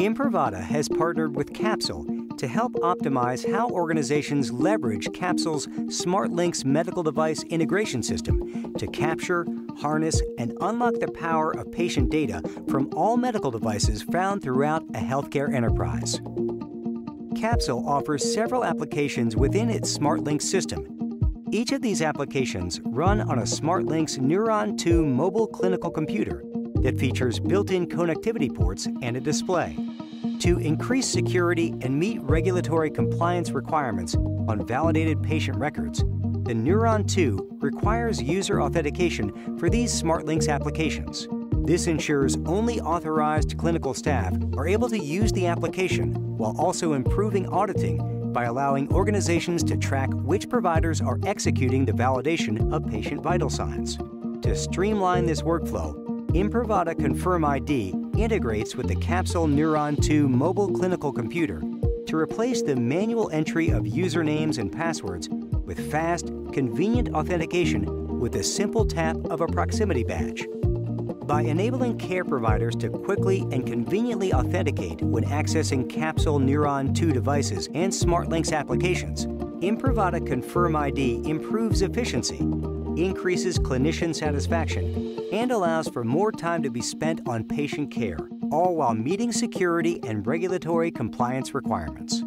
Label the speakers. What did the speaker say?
Speaker 1: Imprivata has partnered with Capsule to help optimize how organizations leverage Capsule's SmartLinks medical device integration system to capture, harness, and unlock the power of patient data from all medical devices found throughout a healthcare enterprise. Capsule offers several applications within its SmartLinks system. Each of these applications run on a SmartLinks Neuron 2 mobile clinical computer that features built-in connectivity ports and a display. To increase security and meet regulatory compliance requirements on validated patient records, the Neuron 2 requires user authentication for these SmartLinks applications. This ensures only authorized clinical staff are able to use the application while also improving auditing by allowing organizations to track which providers are executing the validation of patient vital signs. To streamline this workflow, Imprivata Confirm ID integrates with the Capsule Neuron 2 mobile clinical computer to replace the manual entry of usernames and passwords with fast, convenient authentication with a simple tap of a proximity badge. By enabling care providers to quickly and conveniently authenticate when accessing Capsule Neuron 2 devices and SmartLinks applications, Imprivata Confirm ID improves efficiency, increases clinician satisfaction, and allows for more time to be spent on patient care, all while meeting security and regulatory compliance requirements.